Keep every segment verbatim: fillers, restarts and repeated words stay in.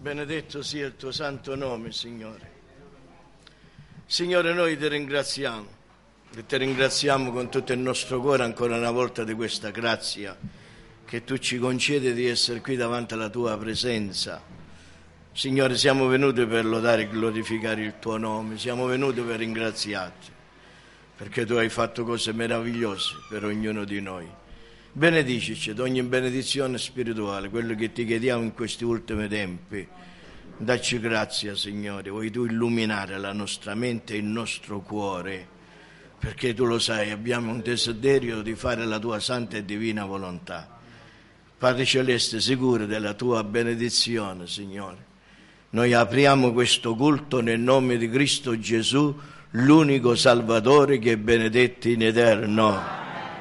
Benedetto sia il tuo santo nome, Signore. Signore, noi ti ringraziamo e ti ringraziamo con tutto il nostro cuore ancora una volta di questa grazia che tu ci concedi di essere qui davanti alla tua presenza. Signore, siamo venuti per lodare e glorificare il tuo nome, siamo venuti per ringraziarti, perché tu hai fatto cose meravigliose per ognuno di noi. Benedicici ad ogni benedizione spirituale, quello che ti chiediamo in questi ultimi tempi. Dacci grazia, Signore, vuoi tu illuminare la nostra mente e il nostro cuore, perché tu lo sai, abbiamo un desiderio di fare la tua santa e divina volontà. Padre Celeste, sicuro della tua benedizione, Signore. Noi apriamo questo culto nel nome di Cristo Gesù, l'unico Salvatore che è benedetto in eterno.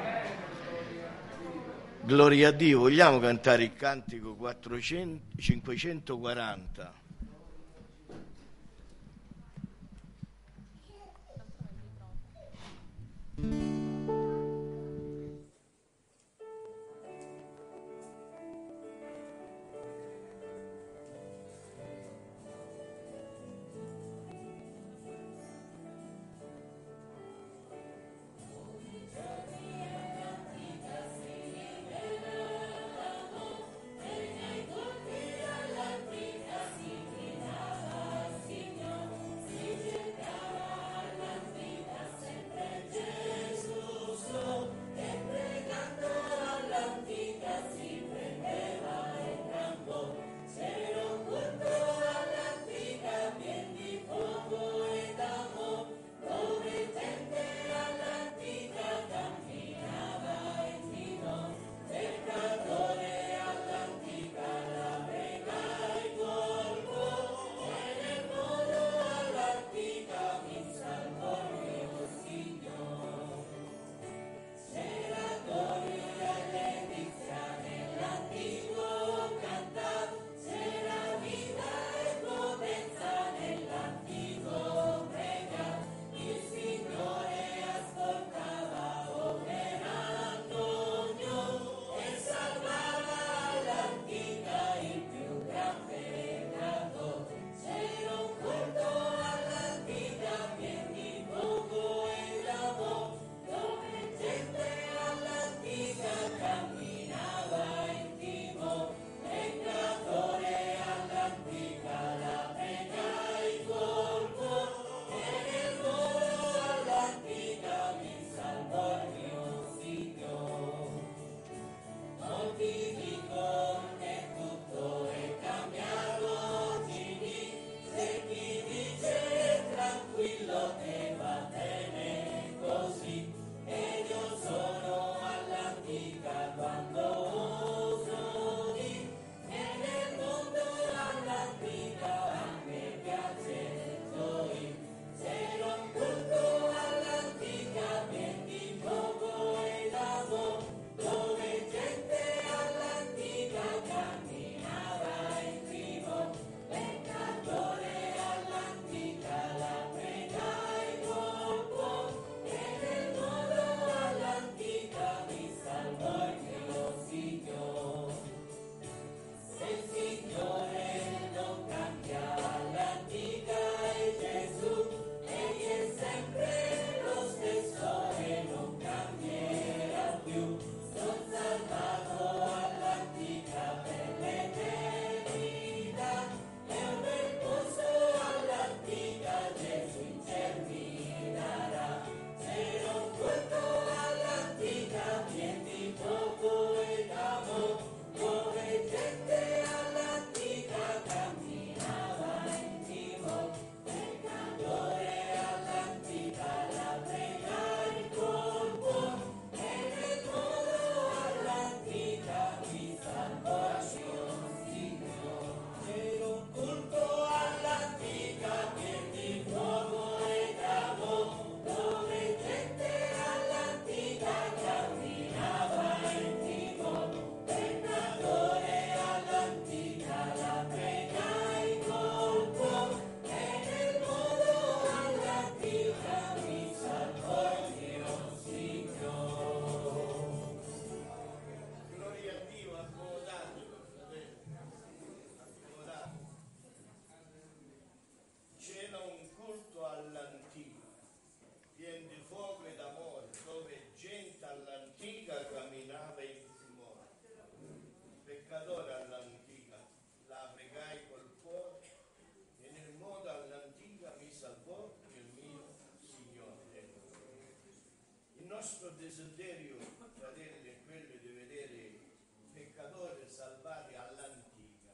Gloria a Dio. Vogliamo cantare il cantico quattrocento, cinquecentoquaranta. nostro desiderio, fratelli, è quello di vedere peccatori salvati all'antica.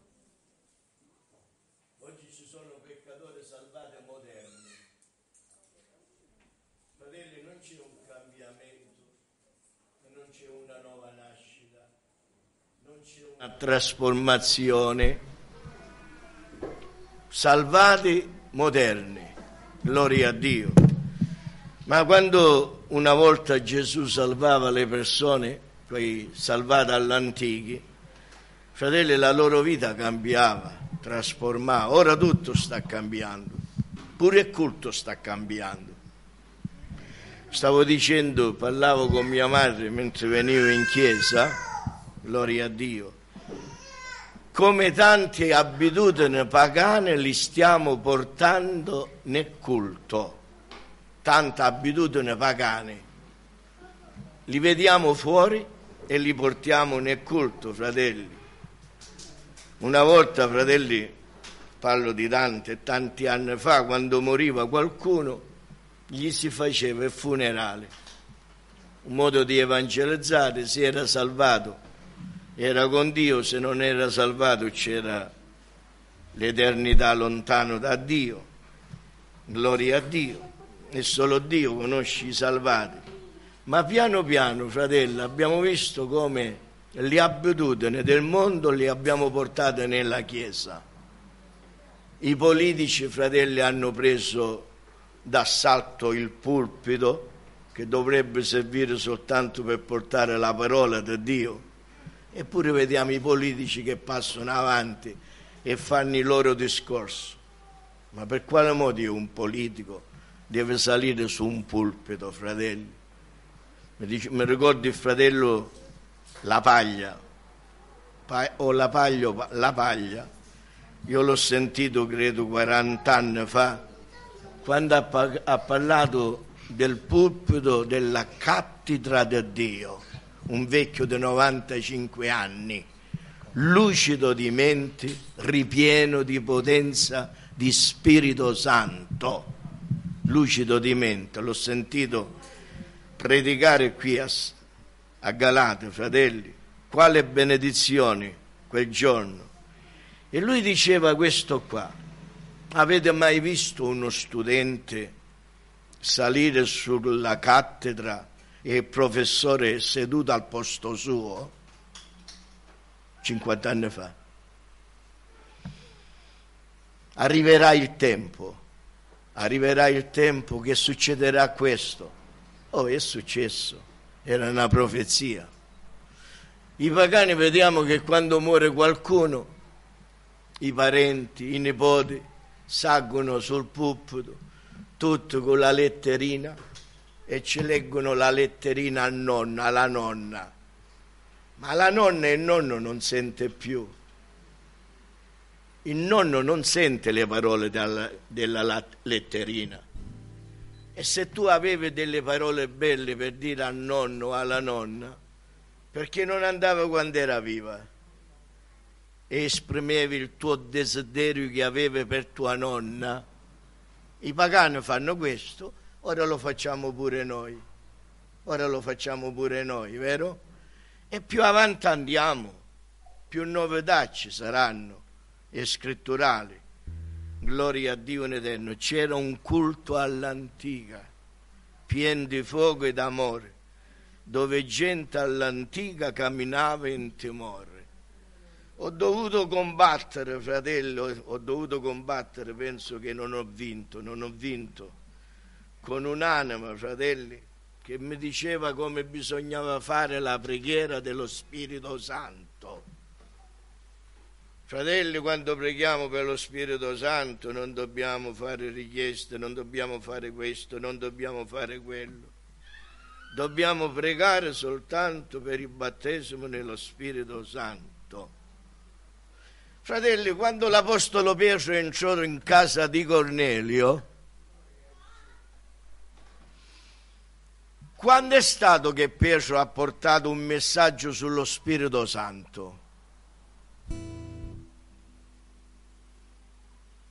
Oggi ci sono peccatori salvati moderni. Fratelli, non c'è un cambiamento, non c'è una nuova nascita, non c'è una trasformazione. Salvati moderni, gloria a Dio. Ma quando una volta Gesù salvava le persone, quei salvati all'antichi, fratelli, la loro vita cambiava, trasformava. Ora tutto sta cambiando, pure il culto sta cambiando. Stavo dicendo, parlavo con mia madre mentre venivo in chiesa, gloria a Dio, come tante abitudini pagane li stiamo portando nel culto. Tante abitudini pagane li vediamo fuori e li portiamo nel culto, fratelli. Una volta, fratelli, parlo di tanti e tanti anni fa, quando moriva qualcuno, gli si faceva il funerale, un modo di evangelizzare. Si era salvato, era con Dio; se non era salvato c'era l'eternità lontano da Dio. Gloria a Dio. E solo Dio conosce i salvati. Ma piano piano, fratelli, abbiamo visto come le abitudini del mondo le abbiamo portate nella Chiesa. I politici, fratelli, hanno preso d'assalto il pulpito, che dovrebbe servire soltanto per portare la parola di Dio. Eppure vediamo i politici che passano avanti e fanno i loro discorsi. Ma per quale motivo un politico deve salire su un pulpito, fratelli? Mi, dice, mi ricordo il fratello La Paglia, pa, o La Paglia, La Paglia, io l'ho sentito credo quaranta anni fa, quando ha, ha parlato del pulpito della cattedra di Dio, un vecchio di novantacinque anni, lucido di mente, ripieno di potenza di Spirito Santo. Lucido di mente, l'ho sentito predicare qui a, a Galate, fratelli, quale benedizione quel giorno. E lui diceva questo qua: avete mai visto uno studente salire sulla cattedra e il professore seduto al posto suo? cinquanta anni fa. Arriverà il tempo. Arriverà il tempo che succederà questo. Oh, è successo, era una profezia. I pagani vediamo che quando muore qualcuno, i parenti, i nipoti salgono sul pulpito, tutti con la letterina, e ci leggono la letterina al nonno, alla nonna. Ma la nonna e il nonno non sente più. Il nonno non sente le parole della, della letterina. E se tu avevi delle parole belle per dire al nonno o alla nonna, perché non andava quando era viva e esprimevi il tuo desiderio che avevi per tua nonna? I pagani fanno questo, ora lo facciamo pure noi. Ora lo facciamo pure noi, vero? E più avanti andiamo, più novità ci saranno e scritturali. Gloria a Dio in eterno. C'era un culto all'antica, pieno di fuoco e d'amore, dove gente all'antica camminava in timore. Ho dovuto combattere, fratello, ho dovuto combattere, penso che non ho vinto, non ho vinto, con un'anima, fratelli, che mi diceva come bisognava fare la preghiera dello Spirito Santo. Fratelli, quando preghiamo per lo Spirito Santo non dobbiamo fare richieste, non dobbiamo fare questo, non dobbiamo fare quello. Dobbiamo pregare soltanto per il battesimo nello Spirito Santo. Fratelli, quando l'Apostolo Pietro entrò in casa di Cornelio, quando è stato che Pietro ha portato un messaggio sullo Spirito Santo?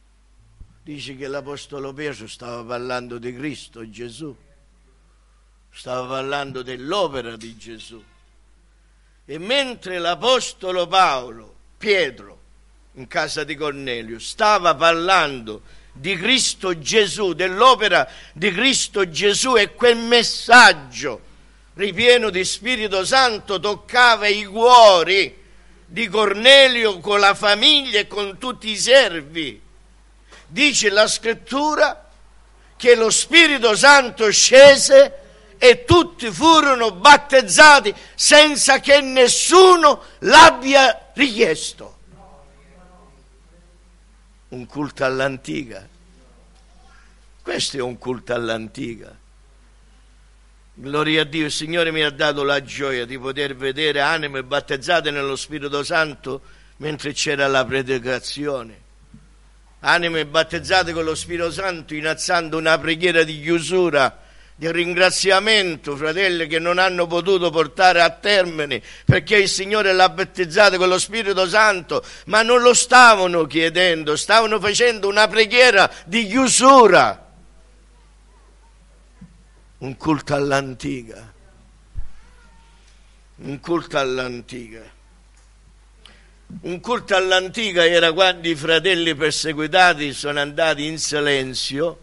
Dice che l'Apostolo Pietro stava parlando di Cristo Gesù. stava parlando dell'opera di Gesù. E mentre l'apostolo Paolo, Pietro, in casa di Cornelio, stava parlando di Cristo Gesù, dell'opera di Cristo Gesù, e quel messaggio ripieno di Spirito Santo toccava i cuori di Cornelio con la famiglia e con tutti i servi, dice la Scrittura che lo Spirito Santo scese e tutti furono battezzati senza che nessuno l'abbia richiesto. Un culto all'antica. Questo è un culto all'antica. Gloria a Dio, il Signore mi ha dato la gioia di poter vedere anime battezzate nello Spirito Santo mentre c'era la predicazione. Anime battezzate con lo Spirito Santo innalzando una preghiera di chiusura, di ringraziamento, fratelli, che non hanno potuto portare a termine perché il Signore l'ha battezzato con lo Spirito Santo, ma non lo stavano chiedendo, stavano facendo una preghiera di chiusura. Un culto all'antica, un culto all'antica. Un culto all'antica era quando i fratelli perseguitati sono andati in silenzio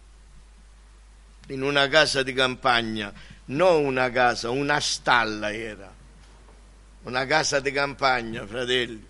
in una casa di campagna, non una casa, una stalla era, una casa di campagna, fratelli.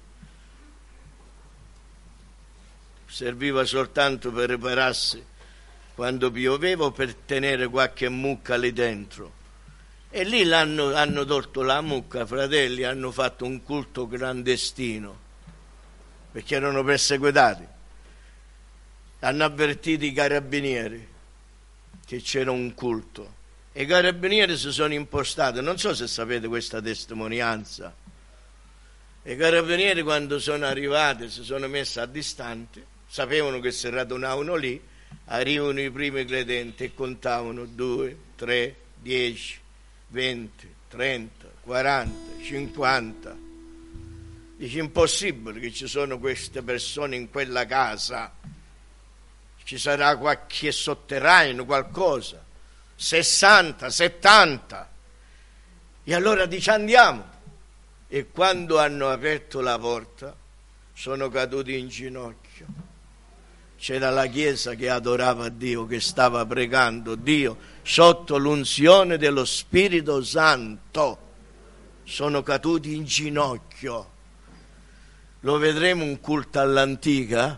Serviva soltanto per ripararsi quando pioveva o per tenere qualche mucca lì dentro. E lì l'hanno, hanno tolto la mucca, fratelli, hanno fatto un culto clandestino, perché erano perseguitati. Hanno avvertito i carabinieri che c'era un culto. E i carabinieri si sono impostati, non so se sapete questa testimonianza. I carabinieri quando sono arrivati si sono messi a distante, sapevano che si radunavano lì, arrivano i primi credenti e contavano due, tre, dieci, venti, trenta, quaranta, cinquanta. Dice impossibile che ci sono queste persone in quella casa, ci sarà qualche sotterraneo, qualcosa, sessanta, settanta. E allora dice andiamo. E quando hanno aperto la porta sono caduti in ginocchio. C'era la chiesa che adorava Dio, che stava pregando Dio sotto l'unzione dello Spirito Santo. Sono caduti in ginocchio. Lo vedremo un culto all'antica?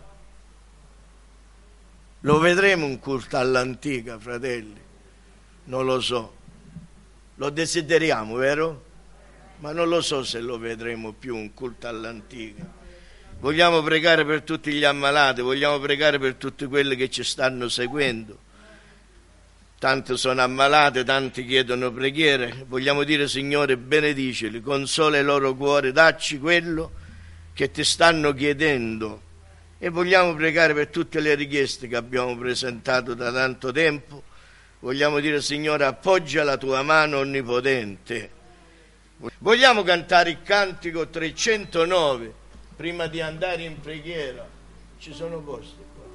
Lo vedremo un culto all'antica, fratelli? Non lo so. Lo desideriamo, vero? Ma non lo so se lo vedremo più un culto all'antica. Vogliamo pregare per tutti gli ammalati, vogliamo pregare per tutti quelli che ci stanno seguendo. Tanti sono ammalati, tanti chiedono preghiere. Vogliamo dire, Signore, benediceli, consola il loro cuore, dacci quello che ti stanno chiedendo. E vogliamo pregare per tutte le richieste che abbiamo presentato da tanto tempo. Vogliamo dire, Signore, appoggia la tua mano onnipotente. Vogliamo cantare il cantico trecentonove prima di andare in preghiera. Ci sono posti qua.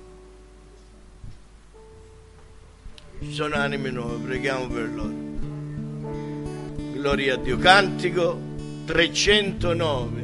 Ci sono anime nuove, preghiamo per loro. Gloria a Dio. Cantico trecentonove.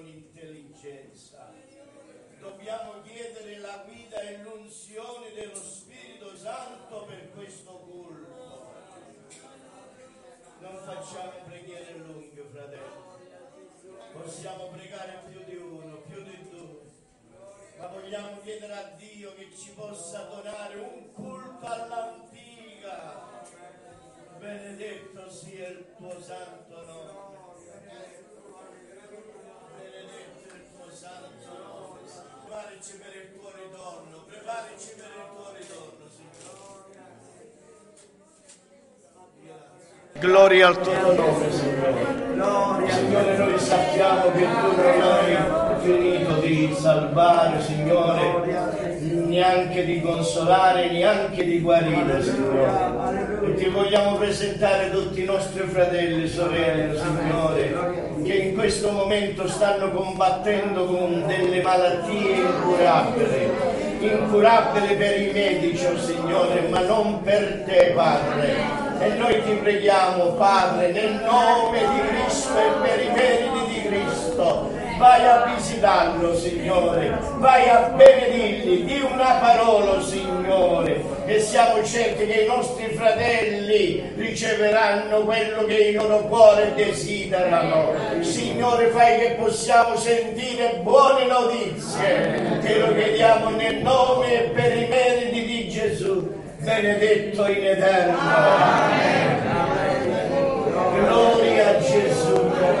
intelligenza. Dobbiamo chiedere la guida e l'unzione dello Spirito Santo per questo culto. Non facciamo preghiere lunghe, fratelli. Possiamo pregare più di uno, più di due, ma vogliamo chiedere a Dio che ci possa donare un culto all'antica. Benedetto sia il tuo santo nome. Benedetto il tuo santo nome. Preparici per il tuo ritorno, preparici per il tuo ritorno, Signore. Gloria al tuo nome, Signore. Signore, noi sappiamo che tu non hai finito di salvare, Signore, neanche di consolare, neanche di guarire, Signore. E ti vogliamo presentare tutti i nostri fratelli e sorelle, Signore, che in questo momento stanno combattendo con delle malattie incurabili, incurabili per i medici, oh Signore, ma non per te, Padre. E noi ti preghiamo, Padre, nel nome di Cristo e per i meriti di Cristo, vai a visitarlo, Signore, vai a benedirli, di una parola, Signore, e siamo certi che i nostri fratelli riceveranno quello che i loro cuori desiderano. Signore, fai che possiamo sentire buone notizie, te lo chiediamo nel nome e per i meriti di Gesù, benedetto in eterno. Amen. Gloria a Gesù.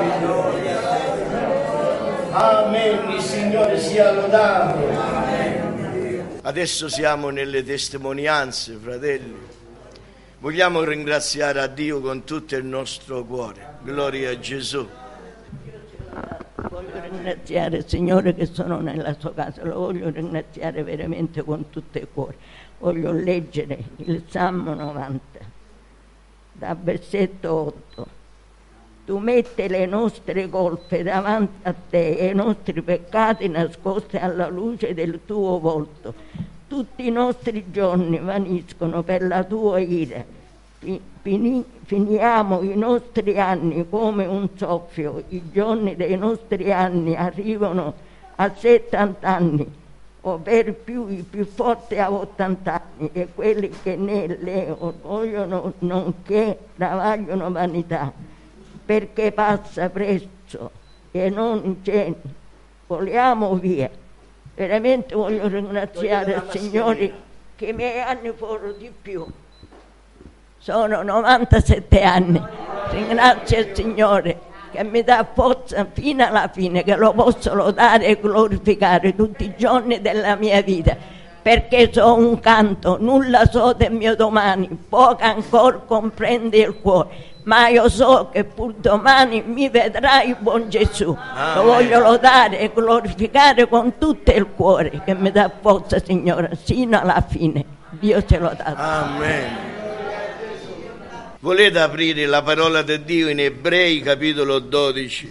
Amen. Il Signore sia lodato. Adesso siamo nelle testimonianze, fratelli. Vogliamo ringraziare a Dio con tutto il nostro cuore. Gloria a Gesù. Voglio ringraziare il Signore che sono nella sua casa, lo voglio ringraziare veramente con tutto il cuore. Voglio leggere il Salmo novanta, dal versetto otto. Tu metti le nostre colpe davanti a te e i nostri peccati nascosti alla luce del tuo volto. Tutti i nostri giorni vaniscono per la tua ira. Fini, finiamo i nostri anni come un soffio. I giorni dei nostri anni arrivano a settanta anni, o per più i più forti a ottanta anni, e quelli che ne le orgogliono nonché travagliano vanità, perché passa presto e non c'è, voliamo via. Veramente voglio ringraziare il Signore che i miei anni furono di più. Sono novantasette anni, ringrazio il Signore che mi dà forza fino alla fine, che lo posso lodare e glorificare tutti i giorni della mia vita, perché so un canto, nulla so del mio domani, poco ancora comprende il cuore, ma io so che pur domani mi vedrà il buon Gesù. Amen. Lo voglio lodare e glorificare con tutto il cuore, che mi dà forza, Signore, sino alla fine. Dio ce l'ha dato. Amen. Volete aprire la parola di Dio in Ebrei capitolo dodici?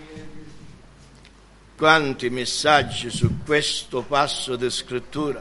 Quanti messaggi su questo passo di scrittura.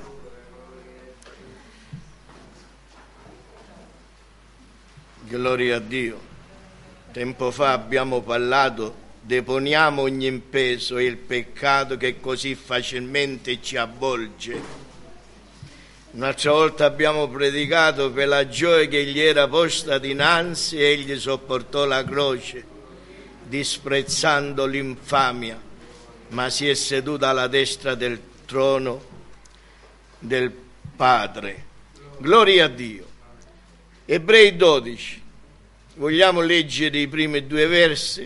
Gloria a Dio. Tempo fa abbiamo parlato, deponiamo ogni peso e il peccato che così facilmente ci avvolge. Un'altra volta abbiamo predicato per la gioia che gli era posta dinanzi, egli sopportò la croce, disprezzando l'infamia, ma si è seduto alla destra del trono del Padre. Gloria a Dio. Ebrei dodici. Vogliamo leggere i primi due versi?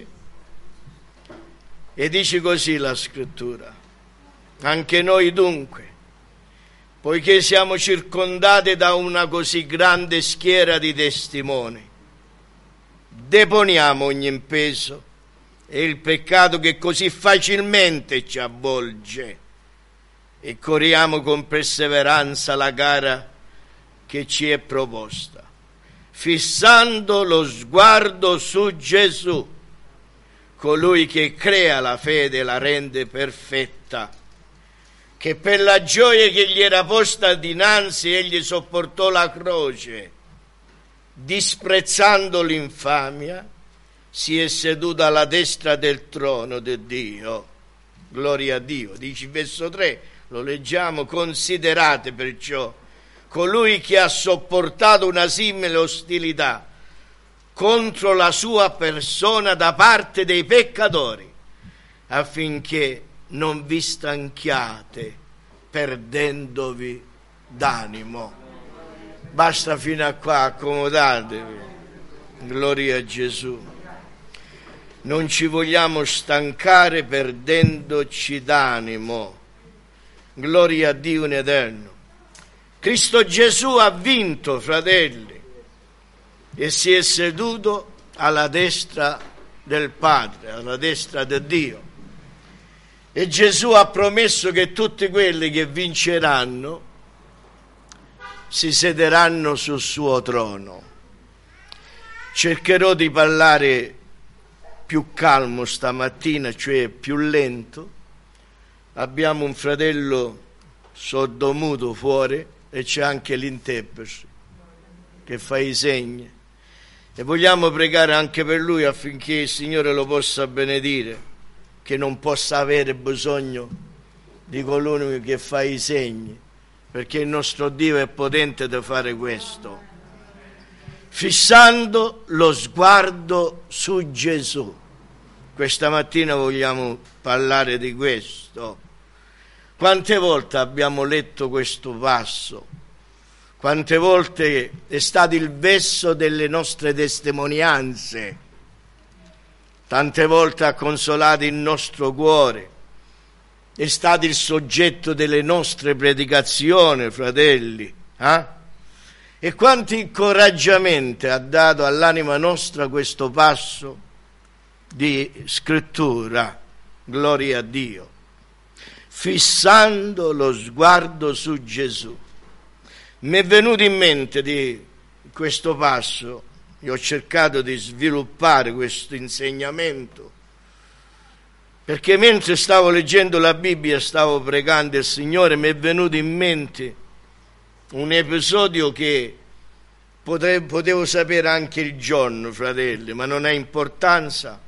E dice così la scrittura: anche noi dunque, poiché siamo circondati da una così grande schiera di testimoni, deponiamo ogni peso e il peccato che così facilmente ci avvolge e corriamo con perseveranza la gara che ci è proposta, fissando lo sguardo su Gesù, colui che crea la fede e la rende perfetta, che per la gioia che gli era posta dinanzi egli sopportò la croce, disprezzando l'infamia, si è seduto alla destra del trono di Dio. Gloria a Dio. Dice il verso tre, lo leggiamo: considerate perciò colui che ha sopportato una simile ostilità contro la sua persona da parte dei peccatori, affinché non vi stanchiate perdendovi d'animo. Basta fino a qua, accomodatevi. Gloria a Gesù. Non ci vogliamo stancare perdendoci d'animo. Gloria a Dio in eterno. Cristo Gesù ha vinto, fratelli, e si è seduto alla destra del Padre, alla destra di Dio. E Gesù ha promesso che tutti quelli che vinceranno si sederanno sul suo trono. Cercherò di parlare più calmo stamattina, cioè più lento. Abbiamo un fratello sordomuto fuori e c'è anche l'interprete che fa i segni, e vogliamo pregare anche per lui affinché il Signore lo possa benedire, che non possa avere bisogno di colui che fa i segni, perché il nostro Dio è potente da fare questo. Fissando lo sguardo su Gesù. Questa mattina vogliamo parlare di questo. Quante volte abbiamo letto questo passo? Quante volte è stato il verso delle nostre testimonianze? Tante volte ha consolato il nostro cuore. È stato il soggetto delle nostre predicazioni, fratelli. Eh? E quanti incoraggiamenti ha dato all'anima nostra questo passo di scrittura. Gloria a Dio. Fissando lo sguardo su Gesù. Mi è venuto in mente di questo passo, io ho cercato di sviluppare questo insegnamento, perché mentre stavo leggendo la Bibbia, stavo pregando il Signore, mi è venuto in mente un episodio che potevo, potevo sapere anche il giorno, fratelli, ma non ha importanza.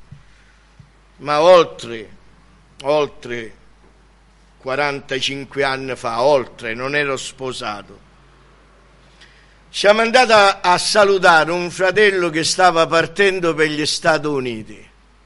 Ma oltre, oltre quarantacinque anni fa, oltre, non ero sposato, siamo andati a, a salutare un fratello che stava partendo per gli Stati Uniti.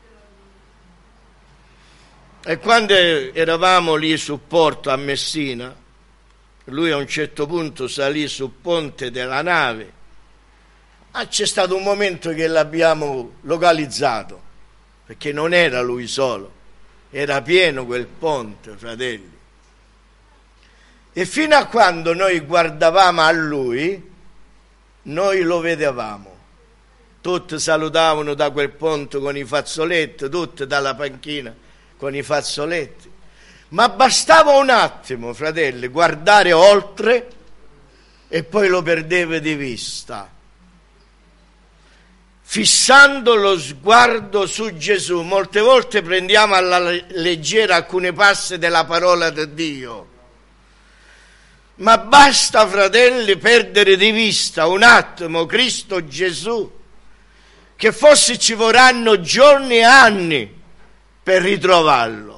E quando eravamo lì sul porto a Messina, lui a un certo punto salì sul ponte della nave. Ah, c'è stato un momento che l'abbiamo localizzato, perché non era lui solo, era pieno quel ponte, fratelli. E fino a quando noi guardavamo a lui, noi lo vedevamo. Tutti salutavano da quel ponte con i fazzoletti, tutti dalla panchina con i fazzoletti. Ma bastava un attimo, fratelli, guardare oltre e poi lo perdeva di vista. Fissando lo sguardo su Gesù. Molte volte prendiamo alla leggera alcune passi della parola di Dio. Ma basta, fratelli, perdere di vista un attimo Cristo Gesù, che forse ci vorranno giorni e anni per ritrovarlo.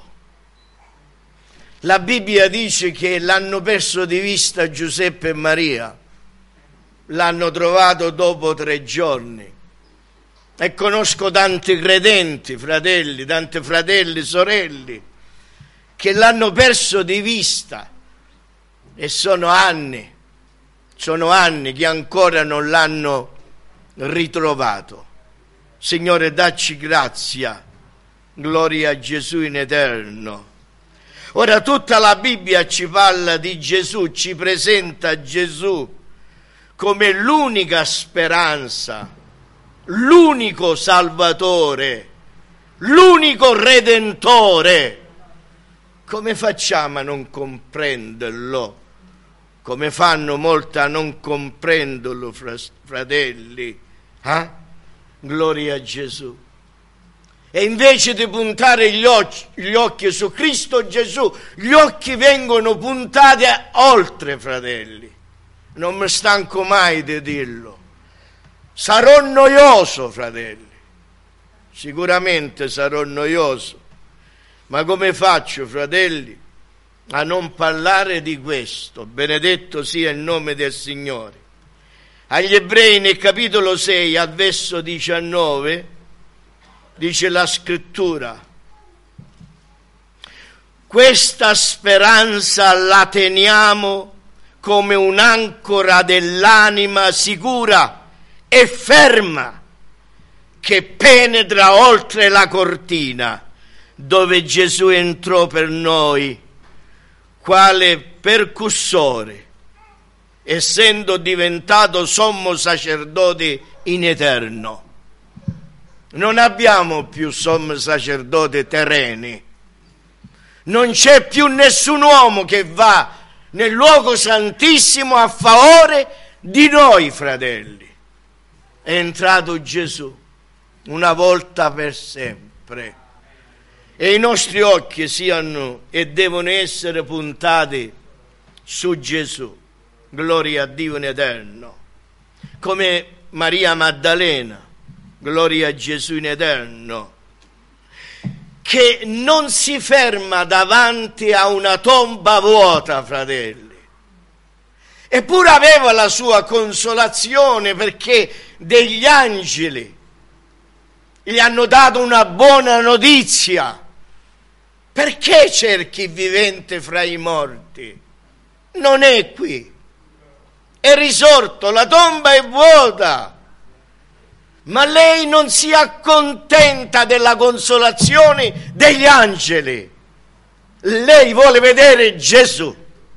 La Bibbia dice che l'hanno perso di vista Giuseppe e Maria, l'hanno trovato dopo tre giorni. E conosco tanti credenti, fratelli, tanti fratelli, sorelle, che l'hanno perso di vista. E sono anni, sono anni che ancora non l'hanno ritrovato. Signore, dacci grazia, gloria a Gesù in eterno. Ora tutta la Bibbia ci parla di Gesù, ci presenta Gesù come l'unica speranza, l'unico Salvatore, l'unico Redentore. Come facciamo a non comprenderlo? Come fanno molti a non comprenderlo, fratelli? Eh? Gloria a Gesù. E invece di puntare gli occhi, gli occhi su Cristo Gesù, gli occhi vengono puntati oltre, fratelli. Non mi stanco mai di dirlo. Sarò noioso, fratelli. Sicuramente sarò noioso. Ma come faccio, fratelli, a non parlare di questo? Benedetto sia il nome del Signore. Agli Ebrei nel capitolo sei al verso diciannove dice la scrittura: questa speranza la teniamo come un'ancora dell'anima sicura e ferma, che penetra oltre la cortina dove Gesù entrò per noi, quale percussore, essendo diventato sommo sacerdote in eterno. Non abbiamo più sommo sacerdote terreni, non c'è più nessun uomo che va nel luogo santissimo a favore di noi, fratelli. È entrato Gesù una volta per sempre, e i nostri occhi siano e devono essere puntati su Gesù. Gloria a Dio in eterno. Come Maria Maddalena, gloria a Gesù in eterno, che non si ferma davanti a una tomba vuota, fratelli. Eppure aveva la sua consolazione, perché degli angeli gli hanno dato una buona notizia. Perché cerchi il vivente fra i morti? Non è qui, è risorto, la tomba è vuota. Ma lei non si accontenta della consolazione degli angeli. Lei vuole vedere Gesù.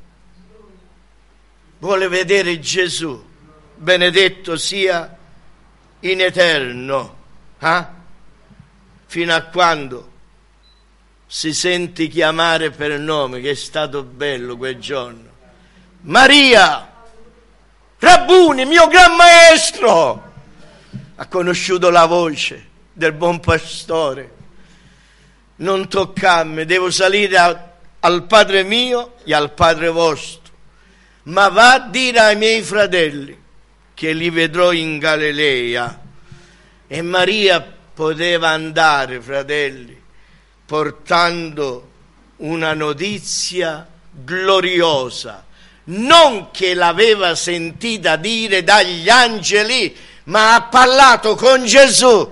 Vuole vedere Gesù. Benedetto sia in eterno. Eh? Fino a quando si sente chiamare per nome, che è stato bello quel giorno. Maria, Rabbuni, mio gran maestro. Ha conosciuto la voce del buon pastore. Non toccarmi, devo salire a, al Padre mio e al Padre vostro, ma va a dire ai miei fratelli che li vedrò in Galilea. E Maria poteva andare, fratelli, portando una notizia gloriosa, non che l'aveva sentita dire dagli angeli, ma ha parlato con Gesù,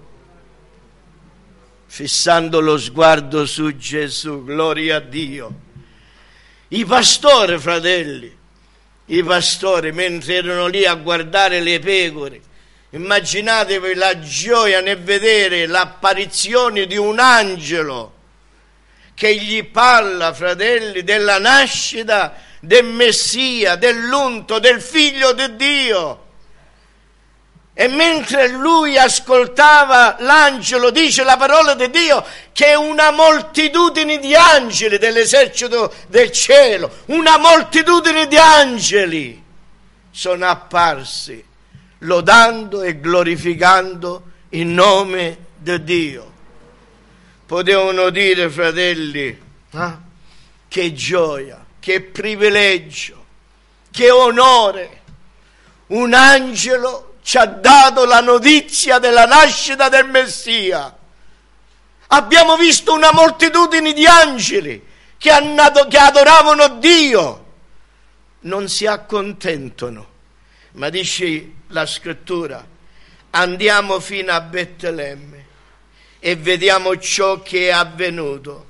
fissando lo sguardo su Gesù. Gloria a Dio. I pastori, fratelli, i pastori, mentre erano lì a guardare le pecore, immaginatevi la gioia nel vedere l'apparizione di un angelo che gli parla, fratelli, della nascita del Messia, dell'unto, del Figlio di Dio. E mentre lui ascoltava l'angelo, dice la parola di Dio che una moltitudine di angeli dell'esercito del cielo, una moltitudine di angeli sono apparsi lodando e glorificando il nome di Dio. Potevano dire, fratelli, eh? Che gioia, che privilegio, che onore. Un angelo ci ha dato la notizia della nascita del Messia. Abbiamo visto una moltitudine di angeli che, hanno, che adoravano Dio. Non si accontentano, ma dice la scrittura: andiamo fino a Betlemme e vediamo ciò che è avvenuto.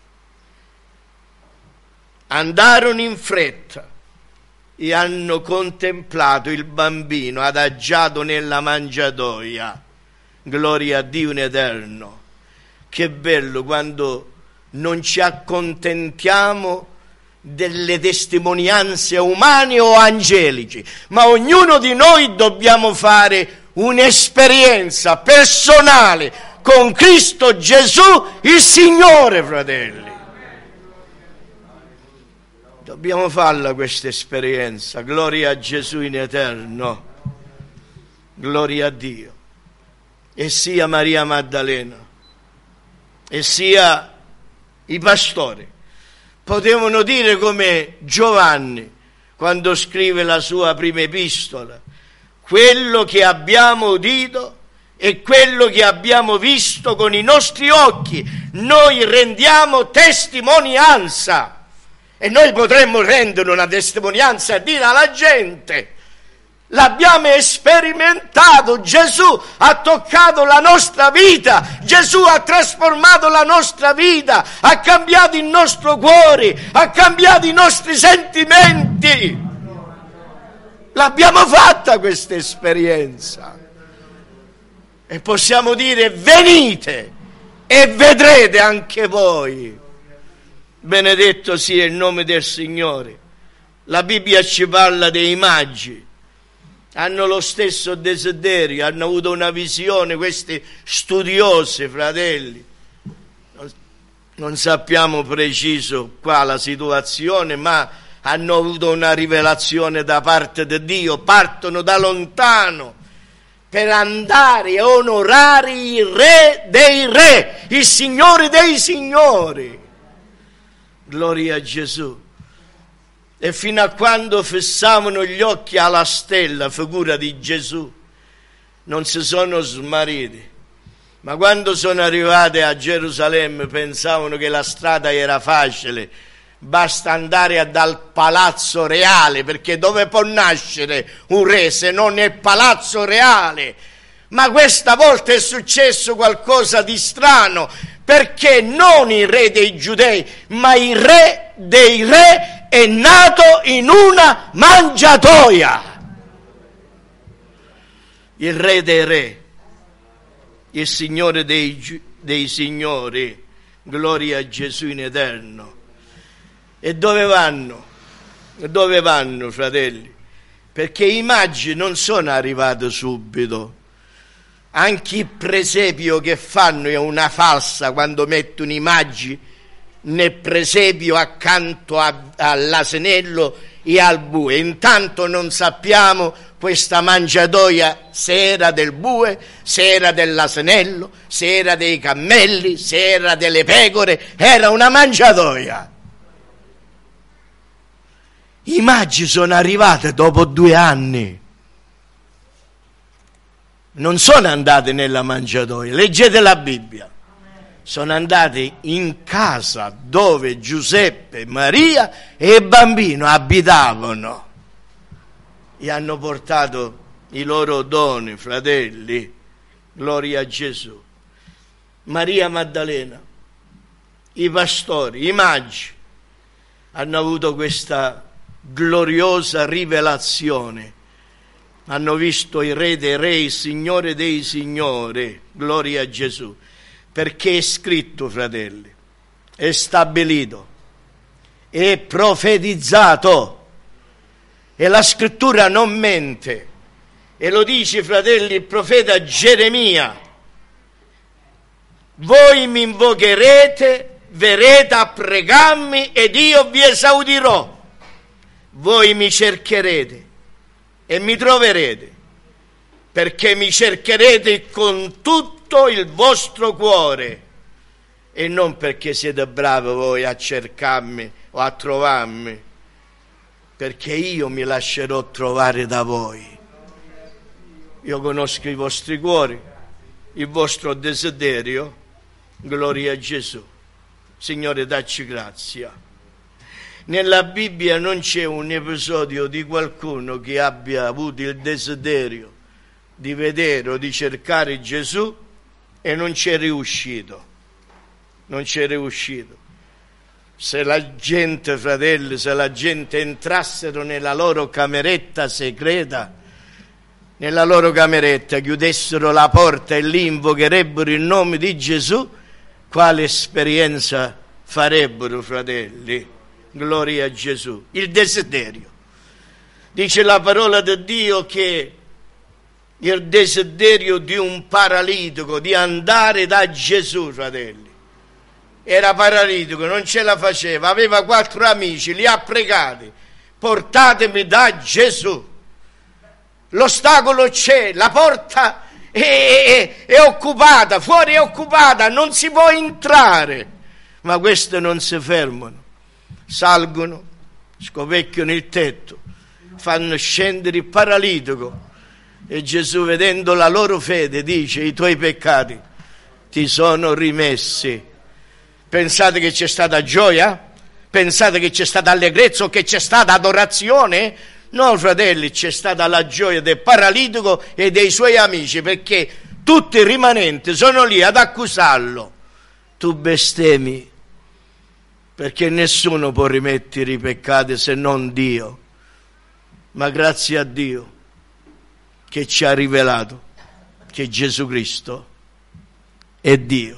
Andarono in fretta e hanno contemplato il bambino adagiato nella mangiatoia. Gloria a Dio in eterno. Che bello quando non ci accontentiamo delle testimonianze umane o angeliche, ma ognuno di noi dobbiamo fare un'esperienza personale con Cristo Gesù il Signore, fratelli. Dobbiamo farla questa esperienza. Gloria a Gesù in eterno. Gloria a Dio. E sia Maria Maddalena e sia i pastori potevano dire come Giovanni quando scrive la sua prima epistola: quello che abbiamo udito e quello che abbiamo visto con i nostri occhi. Noi rendiamo testimonianza e noi potremmo rendere una testimonianza e dire alla gente: l'abbiamo sperimentato, Gesù ha toccato la nostra vita, Gesù ha trasformato la nostra vita, ha cambiato il nostro cuore, ha cambiato i nostri sentimenti. L'abbiamo fatta questa esperienza e possiamo dire: venite e vedrete anche voi. Benedetto sia il nome del Signore. La Bibbia ci parla dei magi. Hanno lo stesso desiderio, hanno avuto una visione, questi studiosi, fratelli. Non sappiamo preciso qua la situazione, ma hanno avuto una rivelazione da parte di Dio, partono da lontano per andare a onorare il Re dei Re, il Signore dei Signori. Gloria a Gesù. E fino a quando fissavano gli occhi alla stella, figura di Gesù, non si sono smarriti. Ma quando sono arrivati a Gerusalemme pensavano che la strada era facile, basta andare dal palazzo reale, perché dove può nascere un re se non nel palazzo reale? Ma questa volta è successo qualcosa di strano, perché non il re dei giudei, ma il re dei re è nato in una mangiatoia. Il re dei re, il Signore dei, dei signori, gloria a Gesù in eterno. E dove vanno? Dove vanno, fratelli? Perché i magi non sono arrivati subito. Anche il presepio che fanno è una falsa quando mettono i magi nel presepio accanto a, all'asinello e al bue. Intanto non sappiamo questa mangiatoia se era del bue, se era dell'asinello, se era dei cammelli, se era delle pecore. Era una mangiatoia. I magi sono arrivati dopo due anni. Non sono andati nella mangiatoia, leggete la Bibbia. Sono andati in casa dove Giuseppe, Maria e il bambino abitavano. E hanno portato i loro doni, fratelli. Gloria a Gesù. Maria Maddalena, i pastori, i magi hanno avuto questa gloriosa rivelazione. Hanno visto il Re dei Re, il Signore dei Signori, gloria a Gesù, perché è scritto, fratelli, è stabilito, è profetizzato, e la scrittura non mente, e lo dice, fratelli, il profeta Geremia: voi mi invocherete, verrete a pregarmi ed io vi esaudirò, voi mi cercherete e mi troverete, perché mi cercherete con tutto il vostro cuore, e non perché siete bravi voi a cercarmi o a trovarmi, perché io mi lascerò trovare da voi. Io conosco i vostri cuori, il vostro desiderio. Gloria a Gesù. Signore, dacci grazia. Nella Bibbia non c'è un episodio di qualcuno che abbia avuto il desiderio di vedere o di cercare Gesù e non c'è riuscito. Non c'è riuscito. Se la gente, fratelli, se la gente entrassero nella loro cameretta segreta, nella loro cameretta, chiudessero la porta e lì invocherebbero il nome di Gesù, quale esperienza farebbero, fratelli? Gloria a Gesù. Il desiderio. Dice la parola di Dio che il desiderio di un paralitico di andare da Gesù, fratelli. Era paralitico, non ce la faceva, aveva quattro amici, li ha pregati: portatemi da Gesù. L'ostacolo c'è, la porta è, è, è occupata, fuori è occupata, non si può entrare. Ma queste non si fermano. Salgono, scopecchiano il tetto, fanno scendere il paralitico E Gesù, vedendo la loro fede, dice: i tuoi peccati ti sono rimessi. Pensate che c'è stata gioia? Pensate che c'è stata allegrezza o che c'è stata adorazione? No, fratelli, c'è stata la gioia del paralitico e dei suoi amici, perché tutti i rimanenti sono lì ad accusarlo. Tu bestemmi, perché nessuno può rimettere i peccati se non Dio. Ma grazie a Dio che ci ha rivelato che Gesù Cristo è Dio.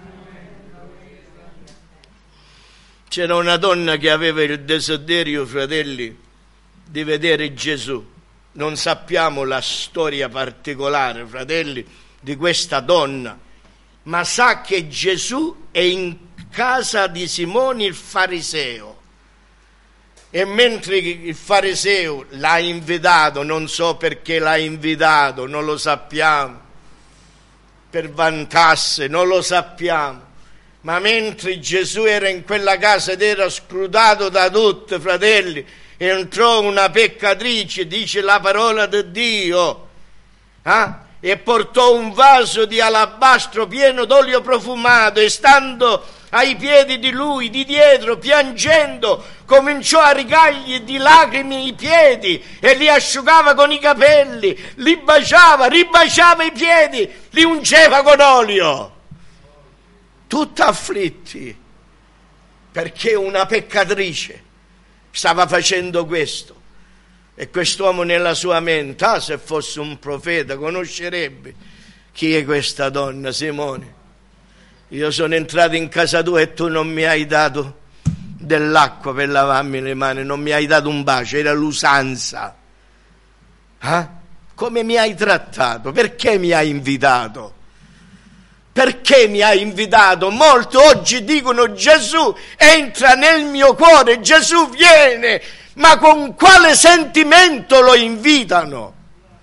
C'era una donna che aveva il desiderio, fratelli, di vedere Gesù. Non sappiamo la storia particolare, fratelli, di questa donna, ma sa che Gesù è in casa di Simone il fariseo. E mentre il fariseo l'ha invitato, non so perché l'ha invitato, non lo sappiamo, per vantarsi, non lo sappiamo, ma mentre Gesù era in quella casa ed era scrutato da tutti, fratelli, entrò una peccatrice, dice la parola di Dio, eh? E portò un vaso di alabastro pieno d'olio profumato, e stando ai piedi di lui, di dietro, piangendo, cominciò a rigargli di lacrime i piedi e li asciugava con i capelli, li baciava, ribaciava i piedi, li ungeva con olio. Tutti afflitti, perché una peccatrice stava facendo questo. E quest'uomo nella sua mente, ah, se fosse un profeta conoscerebbe chi è questa donna. Simone, io sono entrato in casa tua e tu non mi hai dato dell'acqua per lavarmi le mani, non mi hai dato un bacio, era l'usanza. Eh? Come mi hai trattato? Perché mi hai invitato? Perché mi hai invitato? Molti oggi dicono: Gesù entra nel mio cuore, Gesù viene, ma con quale sentimento lo invitano?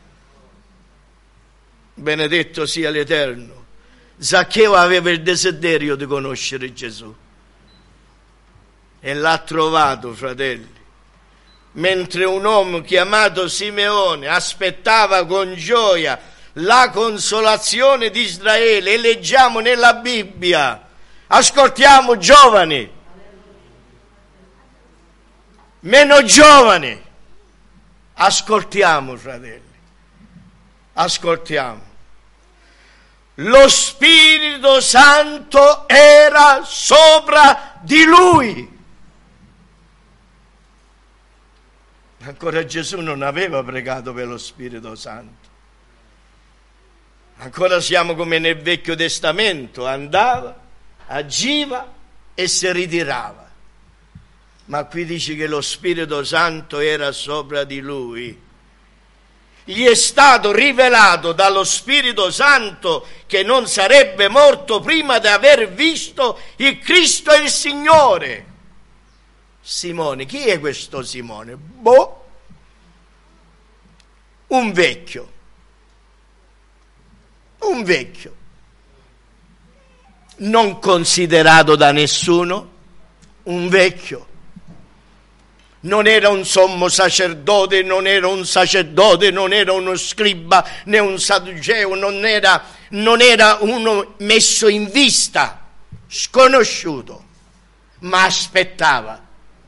Benedetto sia l'Eterno. Zaccheo aveva il desiderio di conoscere Gesù e l'ha trovato, fratelli, mentre un uomo chiamato Simeone aspettava con gioia la consolazione di Israele. E leggiamo nella Bibbia, ascoltiamo giovani, meno giovani, ascoltiamo, fratelli, ascoltiamo. Lo Spirito Santo era sopra di lui. Ancora Gesù non aveva pregato per lo Spirito Santo. Ancora siamo come nel Vecchio Testamento, andava, agiva e si ritirava. Ma qui dice che lo Spirito Santo era sopra di lui. Gli è stato rivelato dallo Spirito Santo che non sarebbe morto prima di aver visto il Cristo e il Signore. Simone, chi è questo Simone? Boh, un vecchio, un vecchio, non considerato da nessuno, un vecchio. Non era un sommo sacerdote, non era un sacerdote, non era uno scriba, né un sadduceo, non era, non era uno messo in vista, sconosciuto, ma aspettava,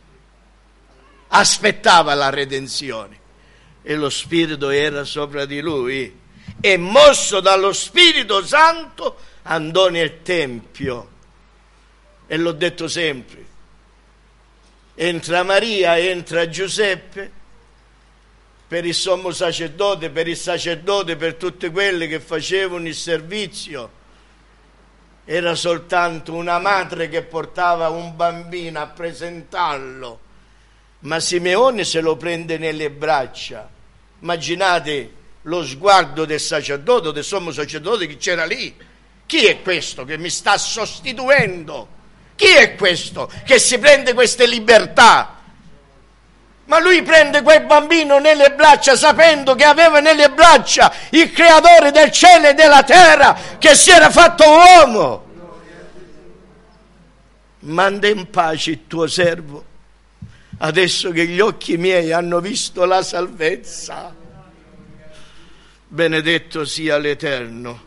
aspettava la redenzione. E lo Spirito era sopra di lui, e mosso dallo Spirito Santo andò nel Tempio. E l'ho detto sempre, entra Maria, entra Giuseppe, per il sommo sacerdote, per il sacerdote, per tutte quelle che facevano il servizio. Era soltanto una madre che portava un bambino a presentarlo, ma Simeone se lo prende nelle braccia. Immaginate lo sguardo del sacerdote, del sommo sacerdote che c'era lì. Chi è questo che mi sta sostituendo? Chi è questo che si prende queste libertà? Ma lui prende quel bambino nelle braccia sapendo che aveva nelle braccia il creatore del cielo e della terra, che si era fatto uomo. Manda in pace il tuo servo, adesso che gli occhi miei hanno visto la salvezza. benedetto sia l'Eterno.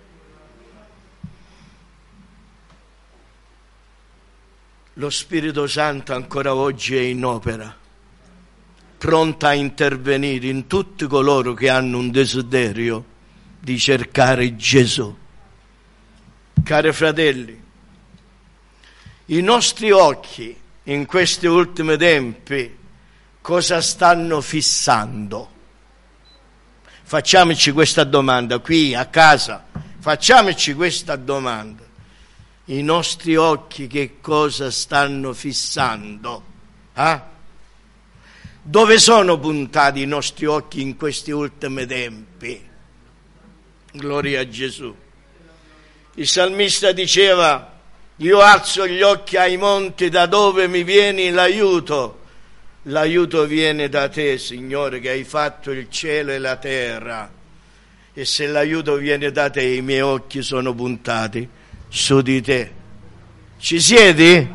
Lo Spirito Santo ancora oggi è in opera, pronta a intervenire in tutti coloro che hanno un desiderio di cercare Gesù. Cari fratelli, i nostri occhi in questi ultimi tempi cosa stanno fissando? Facciamoci questa domanda qui a casa, facciamoci questa domanda. I nostri occhi che cosa stanno fissando? Eh? Dove sono puntati i nostri occhi in questi ultimi tempi? Gloria a Gesù. Il salmista diceva: io alzo gli occhi ai monti, da dove mi viene l'aiuto? L'aiuto viene da te, Signore, che hai fatto il cielo e la terra. E se l'aiuto viene da te, i miei occhi sono puntati su di te. Ci siedi?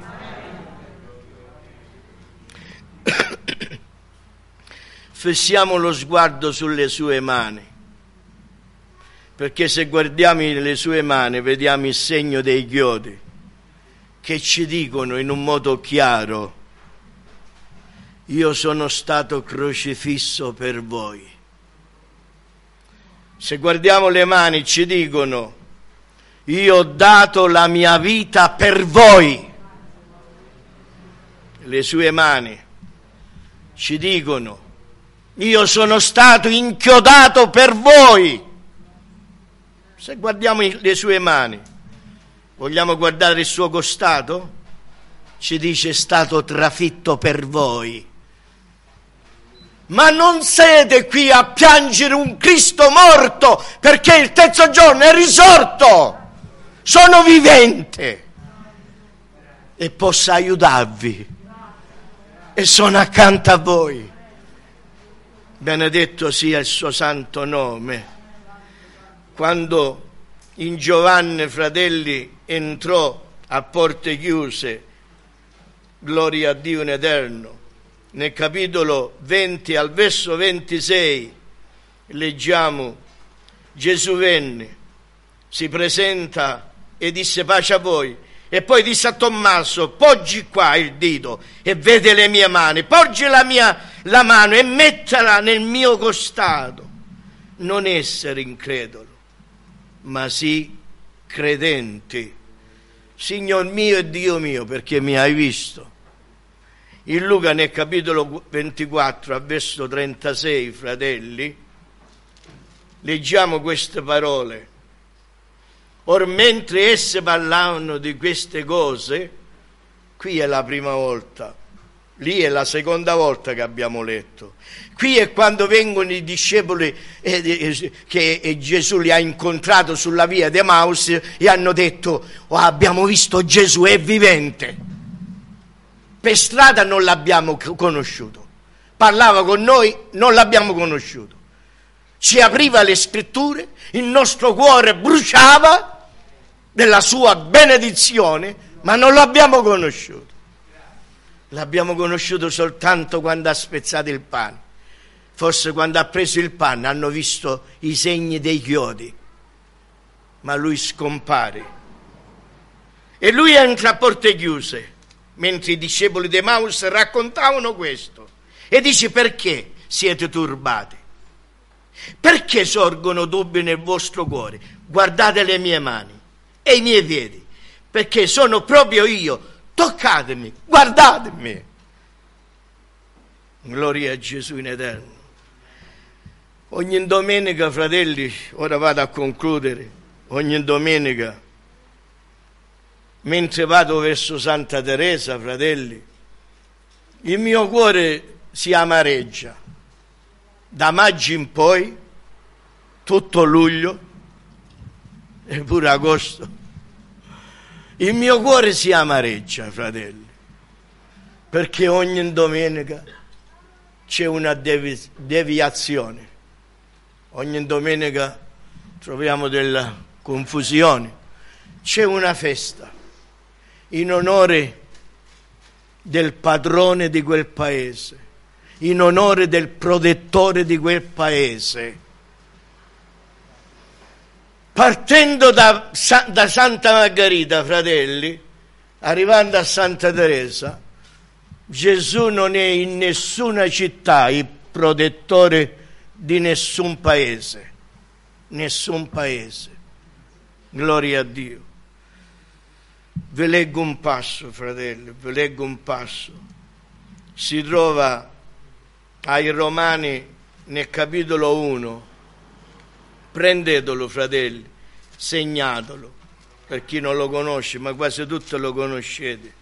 Fissiamo lo sguardo sulle sue mani, perché se guardiamo le sue mani vediamo il segno dei chiodi che ci dicono in un modo chiaro: io sono stato crocifisso per voi. Se guardiamo le mani ci dicono: io ho dato la mia vita per voi. Le sue mani ci dicono: io sono stato inchiodato per voi. Se guardiamo le sue mani, vogliamo guardare il suo costato? Ci dice: è stato trafitto per voi. Ma non siete qui a piangere un Cristo morto, perché il terzo giorno è risorto. Sono vivente e posso aiutarvi e sono accanto a voi. Benedetto sia il suo santo nome. Quando in Giovanni, fratelli, entrò a porte chiuse, gloria a Dio in eterno, nel capitolo venti al verso ventisei leggiamo: Gesù venne, si presenta e disse: pace a voi. E poi disse a Tommaso: poggi qua il dito e vede le mie mani, poggi la mia la mano e mettila nel mio costato. Non essere incredulo, ma sì credenti. Signor mio e Dio mio, perché mi hai visto. In Luca nel capitolo ventiquattro, a verso trentasei, fratelli, leggiamo queste parole: or mentre esse parlavano di queste cose, qui è la prima volta, lì è la seconda volta che abbiamo letto, qui è quando vengono i discepoli eh, eh, che eh, Gesù li ha incontrato sulla via di Emaus e hanno detto: oh, abbiamo visto Gesù, è vivente. Per strada non l'abbiamo conosciuto, parlava con noi, non l'abbiamo conosciuto, ci apriva le scritture, il nostro cuore bruciava della sua benedizione, ma non l'abbiamo conosciuto. L'abbiamo conosciuto soltanto quando ha spezzato il pane. Forse quando ha preso il pane hanno visto i segni dei chiodi, ma lui scompare. E lui entra a porte chiuse, mentre i discepoli di Emaus raccontavano questo, e dice: perché siete turbati? Perché sorgono dubbi nel vostro cuore? Guardate le mie mani e i miei piedi, perché sono proprio io. Toccatemi, guardatemi. Gloria a Gesù in eterno. Ogni domenica, fratelli, ora vado a concludere, ogni domenica, mentre vado verso Santa Teresa, fratelli, il mio cuore si amareggia. Da maggio in poi, tutto luglio e pure agosto, il mio cuore si amareggia, fratelli, perché ogni domenica c'è una devi- deviazione, ogni domenica troviamo della confusione, c'è una festa in onore del padrone di quel paese, in onore del protettore di quel paese. Partendo da, da Santa Margherita, fratelli, arrivando a Santa Teresa, Gesù non è in nessuna città il protettore di nessun paese, nessun paese. Gloria a Dio. Vi leggo un passo, fratelli, vi leggo un passo. Si trova ai Romani nel capitolo uno. Prendetelo, fratelli, segnatelo, per chi non lo conosce, ma quasi tutti lo conoscete.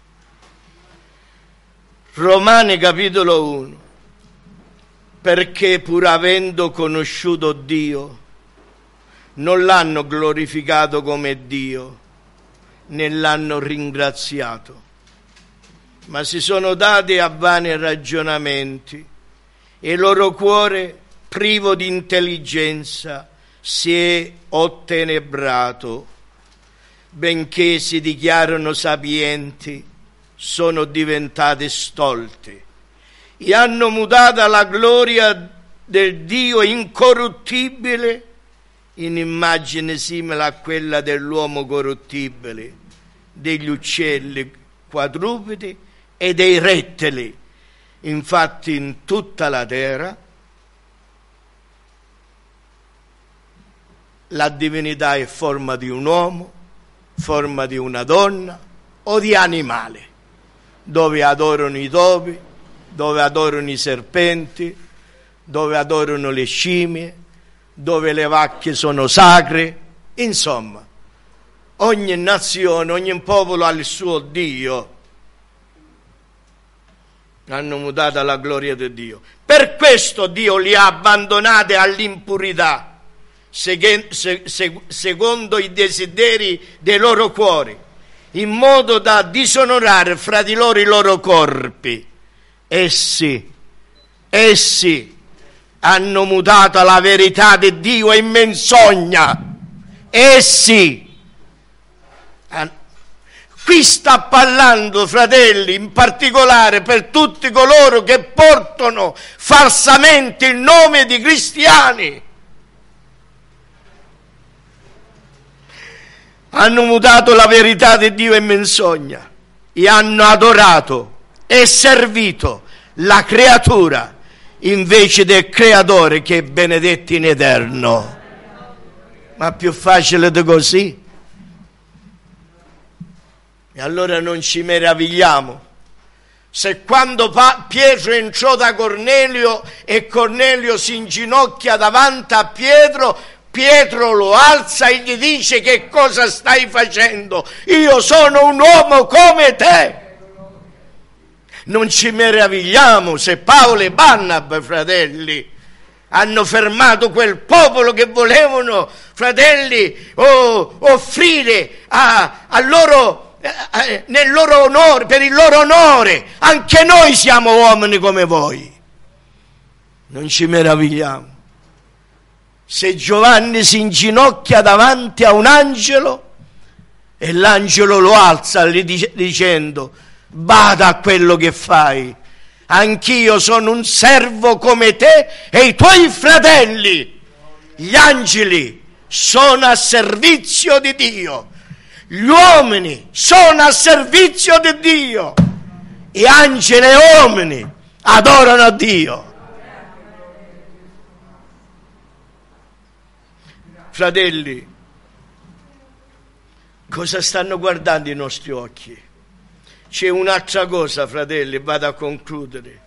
Romani capitolo uno. Perché pur avendo conosciuto Dio, non l'hanno glorificato come Dio, né l'hanno ringraziato, ma si sono dati a vani ragionamenti e il loro cuore, privo di intelligenza, si è ottenebrato. Benché si dichiarano sapienti, sono diventati stolti e hanno mutata la gloria del Dio incorruttibile in immagine simile a quella dell'uomo corruttibile, degli uccelli quadrupedi e dei rettili. Infatti in tutta la terra la divinità è forma di un uomo, forma di una donna o di animale, dove adorano i topi, dove adorano i serpenti, dove adorano le scimmie, dove le vacche sono sacre. Insomma, ogni nazione, ogni popolo ha il suo Dio. Hanno mutato la gloria di Dio. Per questo Dio li ha abbandonati all'impurità, secondo i desideri dei loro cuori, in modo da disonorare fra di loro i loro corpi. Essi, essi hanno mutato la verità di Dio in menzogna. Essi, qui sta parlando, fratelli, in particolare per tutti coloro che portano falsamente il nome di cristiani. Hanno mutato la verità di Dio in menzogna e hanno adorato e servito la creatura invece del creatore che è benedetto in eterno. Ma più facile di così? E allora non ci meravigliamo se quando Pietro entrò da Cornelio e Cornelio si inginocchia davanti a Pietro, Pietro lo alza e gli dice: che cosa stai facendo? Io sono un uomo come te. Non ci meravigliamo se Paolo e Barnaba, fratelli, hanno fermato quel popolo che volevano, fratelli, oh, offrire a, a loro, eh, nel loro onore, per il loro onore. Anche noi siamo uomini come voi. Non ci meravigliamo se Giovanni si inginocchia davanti a un angelo e l'angelo lo alza dicendo: bada a quello che fai, anch'io sono un servo come te e i tuoi fratelli. Gli angeli sono a servizio di Dio, gli uomini sono a servizio di Dio, e angeli e uomini adorano a Dio. Fratelli, cosa stanno guardando i nostri occhi? C'è un'altra cosa, fratelli, vado a concludere.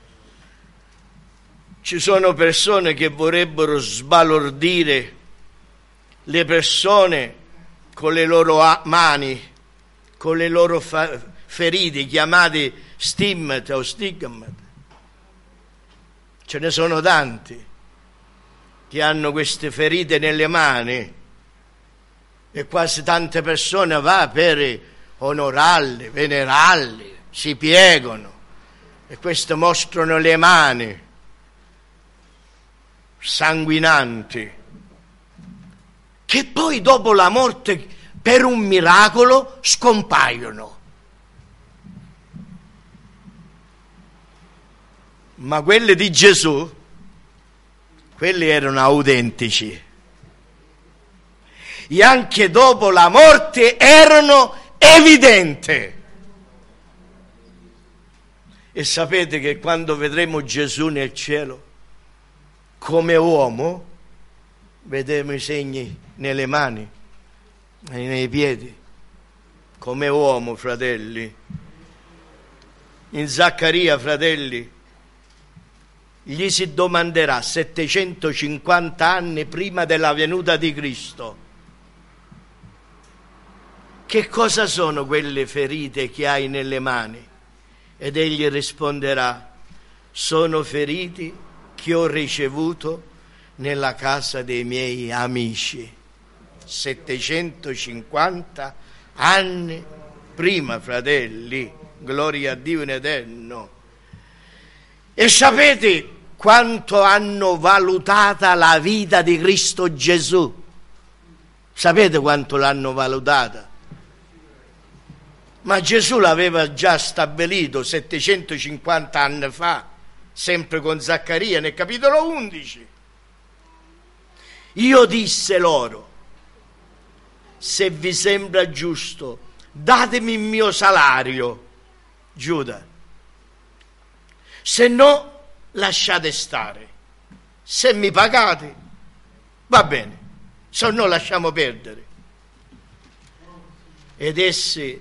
Ci sono persone che vorrebbero sbalordire le persone con le loro mani, con le loro fa- ferite, chiamate stimmate o stigmate. Ce ne sono tanti che hanno queste ferite nelle mani e quasi tante persone va per onorarli, venerarli, si piegano e queste mostrano le mani sanguinanti, che poi dopo la morte per un miracolo scompaiono. Ma quelli di Gesù, quelli erano autentici. e anche dopo la morte erano evidenti. E sapete che quando vedremo Gesù nel cielo, come uomo, vedremo i segni nelle mani e nei piedi. Come uomo, fratelli. In Zaccaria, fratelli, gli si domanderà settecentocinquanta anni prima della venuta di Cristo: che cosa sono quelle ferite che hai nelle mani? Ed egli risponderà: sono feriti che ho ricevuto nella casa dei miei amici. settecentocinquanta anni prima, fratelli, gloria a Dio in eterno. E sapete quanto hanno valutata la vita di Cristo Gesù? Sapete quanto l'hanno valutata? Ma Gesù l'aveva già stabilito settecentocinquanta anni fa, sempre con Zaccaria nel capitolo undici. Io disse loro: se vi sembra giusto, datemi il mio salario, Giuda, se no lasciate stare. Se mi pagate va bene, se no lasciamo perdere. Ed essi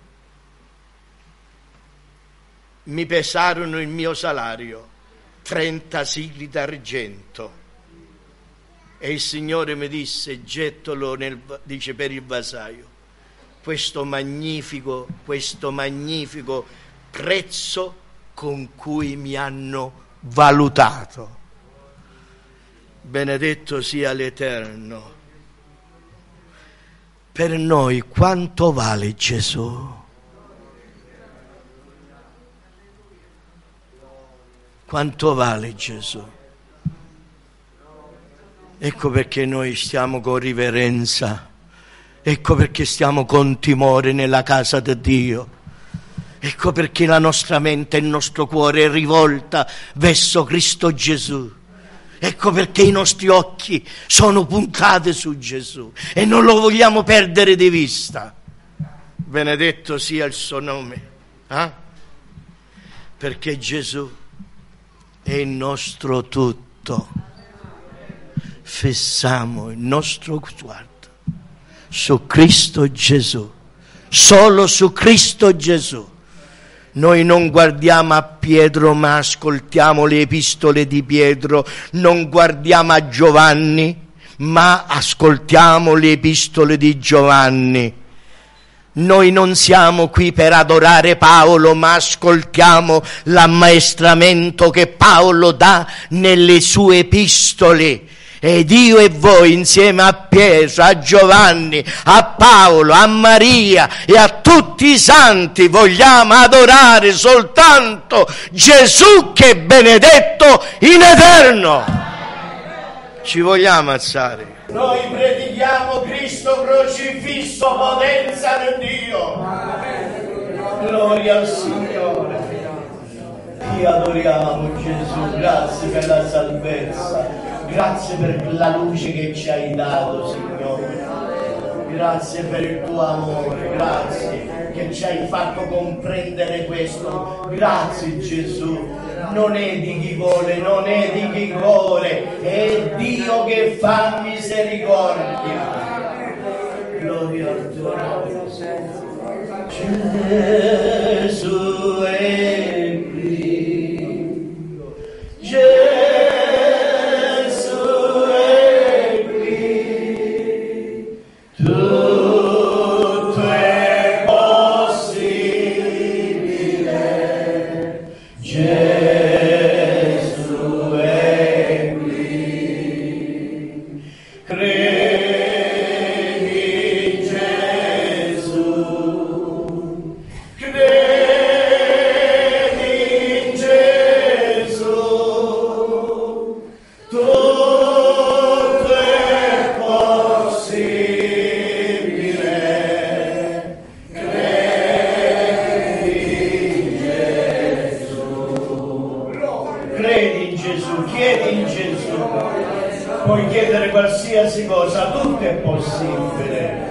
mi pesarono il mio salario, trenta sicli d'argento. E il Signore mi disse: gettalo nel, dice, per il vasaio, questo magnifico, questo magnifico prezzo con cui mi hanno valutato. Benedetto sia l'Eterno. Per noi quanto vale Gesù? Quanto vale Gesù? Ecco perché noi stiamo con riverenza, ecco perché stiamo con timore nella casa di Dio, ecco perché la nostra mente e il nostro cuore è rivolta verso Cristo Gesù, ecco perché i nostri occhi sono puntati su Gesù e non lo vogliamo perdere di vista. Benedetto sia il suo nome, eh? Perché Gesù è il nostro tutto. Fissiamo il nostro sguardo su Cristo Gesù, solo su Cristo Gesù. Noi non guardiamo a Pietro, ma ascoltiamo le epistole di Pietro, non guardiamo a Giovanni, ma ascoltiamo le epistole di Giovanni. Noi non siamo qui per adorare Paolo, ma ascoltiamo l'ammaestramento che Paolo dà nelle sue epistole. Ed io e voi, insieme a Pietro, a Giovanni, a Paolo, a Maria e a tutti i santi, vogliamo adorare soltanto Gesù che è benedetto in eterno. Ci vogliamo alzare? Noi predichiamo Cristo crocifisso, potenza di Dio. Gloria al Signore. Ti adoriamo, Gesù, grazie per la salvezza. Grazie per la luce che ci hai dato, Signore. Grazie per il tuo amore, grazie che ci hai fatto comprendere questo. Grazie Gesù. Non è di chi vuole, non è di chi vuole, è Dio che fa misericordia. Gloria al tuo nome. Gesù è qui. Gesù tutto è possibile, Gesù è qui, credi in Gesù, credi in Gesù, tutto è possibile. Credi in Gesù, puoi chiedere qualsiasi cosa, tutto è possibile,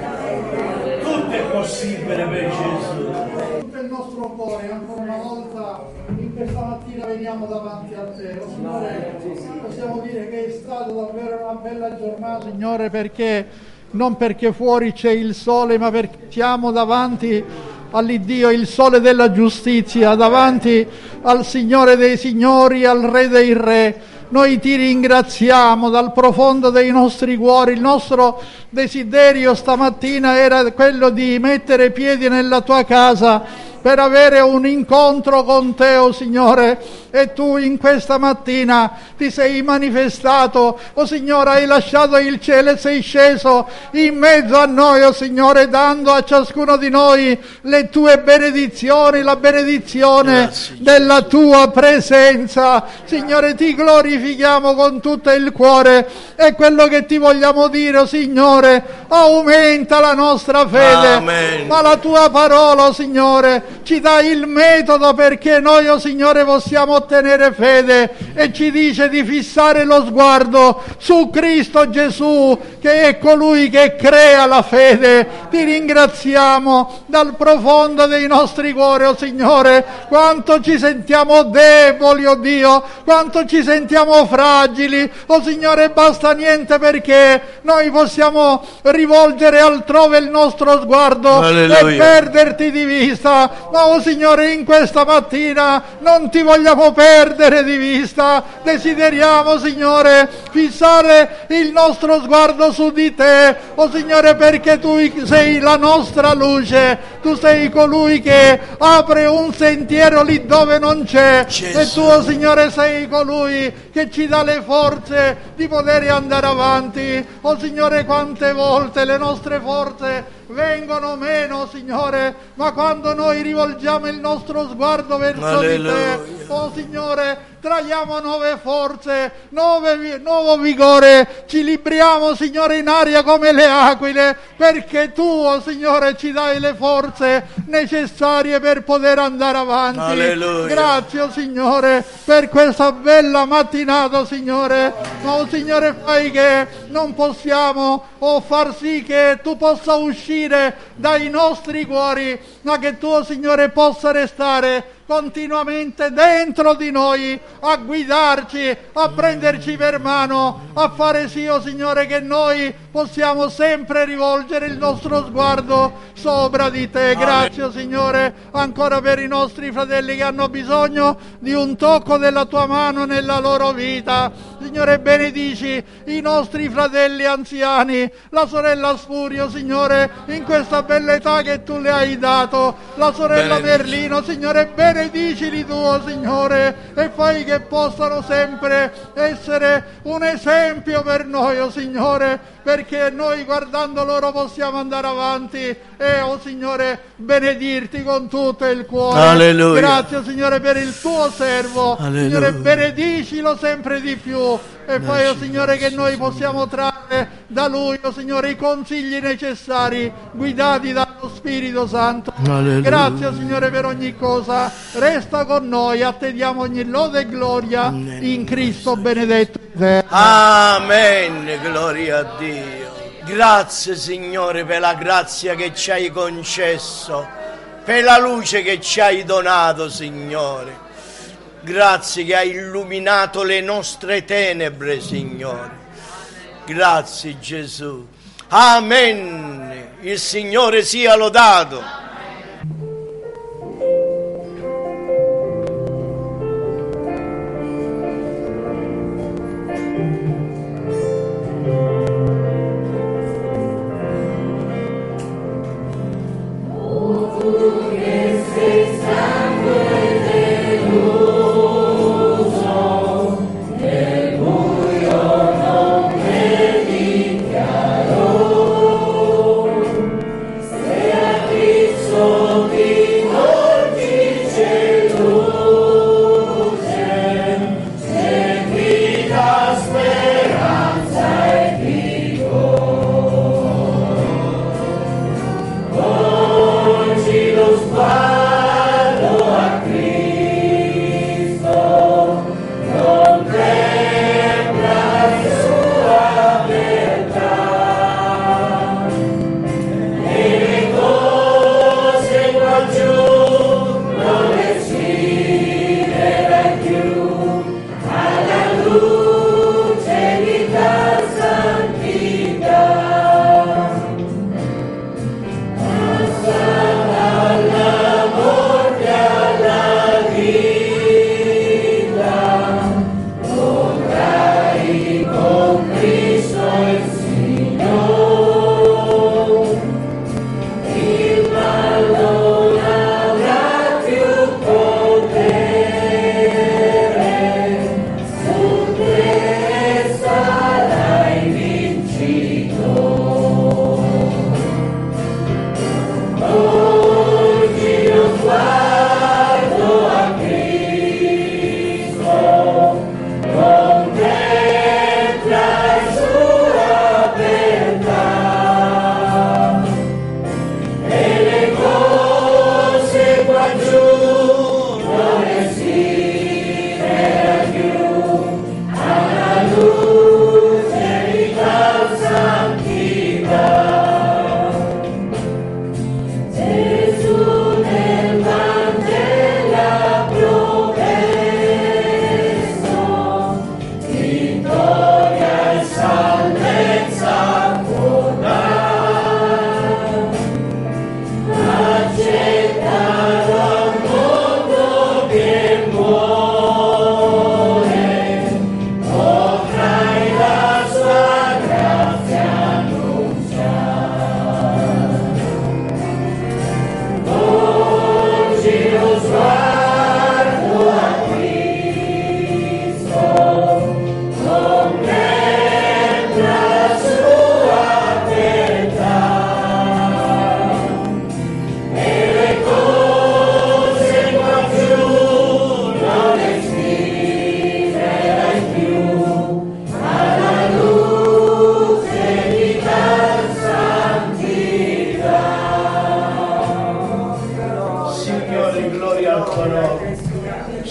tutto è possibile per Gesù. Tutto il nostro cuore, ancora una volta, in questa mattina veniamo davanti a te. Oh, Signore, possiamo dire che è stata davvero una bella giornata, Signore, perché non perché fuori c'è il sole, ma perché siamo davanti all'Iddio, il sole della giustizia, davanti al Signore dei Signori, al Re dei Re. Noi ti ringraziamo dal profondo dei nostri cuori. Il nostro desiderio stamattina era quello di mettere piedi nella tua casa per avere un incontro con te, oh Signore, e tu in questa mattina ti sei manifestato, oh Signore, hai lasciato il cielo e sei sceso in mezzo a noi, oh Signore, dando a ciascuno di noi le tue benedizioni, la benedizione Grazie. Della tua presenza. Signore, ti glorifichiamo con tutto il cuore, e quello che ti vogliamo dire, oh Signore, aumenta la nostra fede. Amen. Ma la tua parola, oh Signore, ci dà il metodo perché noi, oh Signore, possiamo ottenere fede, e ci dice di fissare lo sguardo su Cristo Gesù, che è colui che crea la fede. Ti ringraziamo dal profondo dei nostri cuori, oh Signore, quanto ci sentiamo deboli, oh Dio, quanto ci sentiamo fragili, oh Signore, basta niente perché noi possiamo rivolgere altrove il nostro sguardo Alleluia. E perderti di vista. Ma oh Signore, in questa mattina non ti vogliamo perdere di vista, desideriamo, Signore, fissare il nostro sguardo su di te, oh Signore, perché tu sei la nostra luce, tu sei colui che apre un sentiero lì dove non c'è, Gesù. E tu, oh Signore, sei colui che ci dà le forze di poter andare avanti. Oh Signore, quante volte le nostre forze vengono meno, Signore, ma quando noi rivolgiamo il nostro sguardo verso Alleluia. Di te, oh Signore, traiamo nuove forze, nuove, nuovo vigore, ci libriamo, Signore, in aria come le aquile, perché tu, oh Signore, ci dai le forze necessarie per poter andare avanti. Alleluia. Grazie, oh Signore, per questa bella mattinata, oh Signore, ma oh Signore, fai che non possiamo oh, far sì che tu possa uscire dai nostri cuori, ma che tu, oh Signore, possa restare continuamente dentro di noi, a guidarci, a prenderci per mano, a fare sì, oh Signore, che noi possiamo sempre rivolgere il nostro sguardo sopra di te. Grazie, oh Signore, ancora per i nostri fratelli che hanno bisogno di un tocco della tua mano nella loro vita. Signore, benedici i nostri fratelli anziani, la sorella Sfurio, Signore, in questa bella età che tu le hai dato, la sorella benedici. Merlino, Signore, benedicili tu, oh Signore, e fai che possano sempre essere un esempio per noi, oh Signore, perché noi guardando loro possiamo andare avanti e, oh Signore, benedirti con tutto il cuore. Alleluia. Grazie, oh Signore, per il tuo servo. Alleluia. Signore, benedicilo sempre di più e fai, oh Signore, che noi possiamo trarre da Lui, oh Signore, i consigli necessari, guidati dallo Spirito Santo. Alleluia. Grazie, oh Signore, per ogni cosa. Resta con noi, a te diamo ogni lode e gloria in Cristo benedetto. Amen, gloria a Dio. Grazie, Signore, per la grazia che ci hai concesso, per la luce che ci hai donato, Signore. Grazie che hai illuminato le nostre tenebre, Signore. Grazie, Gesù. Amen. Il Signore sia lodato. Cristo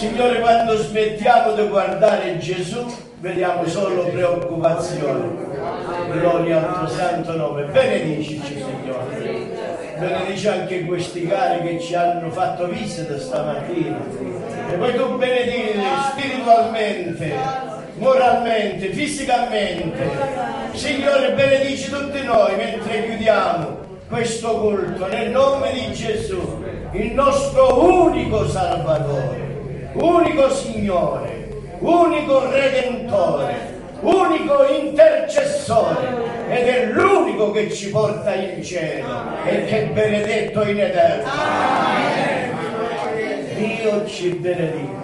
Signore, quando smettiamo di guardare Gesù, vediamo solo preoccupazione. Gloria al tuo santo nome. Benedicici, Signore. Benedici anche questi cari che ci hanno fatto visita stamattina. E poi tu benedili spiritualmente, moralmente, fisicamente. Signore, benedici tutti noi mentre chiudiamo questo culto nel nome di Gesù, il nostro unico Salvatore, unico Signore, unico Redentore, unico intercessore, ed è l'unico che ci porta in cielo e che è benedetto in eterno. Dio ci benedica.